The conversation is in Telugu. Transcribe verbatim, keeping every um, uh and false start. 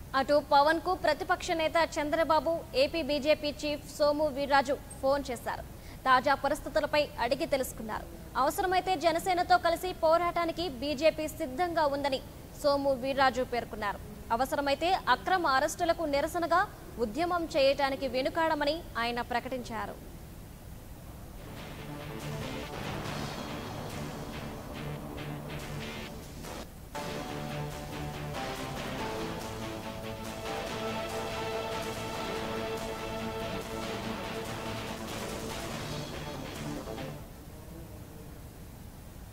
అటు పవన్ కు ప్రతిపక్ష నేత Chandrababu AP BJP chief Somu Veerraju phone చేశారు. తాజా పరిస్థితులపై అడిగి తెలుసుకున్నారు. అవసరమైతే జనసేనతో కలిసి పోరాటానికి బీజేపీ సిద్ధంగా ఉందని సోము వీర్రాజు పేర్కొన్నారు. అవసరమైతే అక్రమ అరెస్టులకు నిరసనగా ఉద్యమం చేయటానికి వెనుకాడమని ఆయన ప్రకటించారు.